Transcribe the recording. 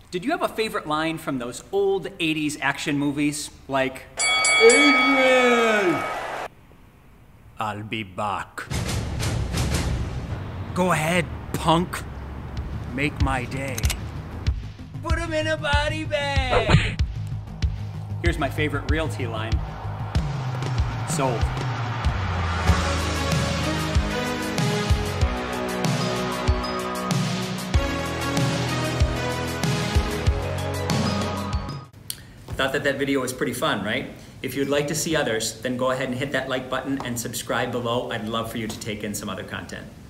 Did you have a favorite line from those old 80s action movies? Like, Adrian! I'll be back. Go ahead, punk. Make my day. Put him in a body bag. Here's my favorite realty line. Sold. Thought that video was pretty fun, right? If you'd like to see others, then go ahead and hit that like button and subscribe below. I'd love for you to take in some other content.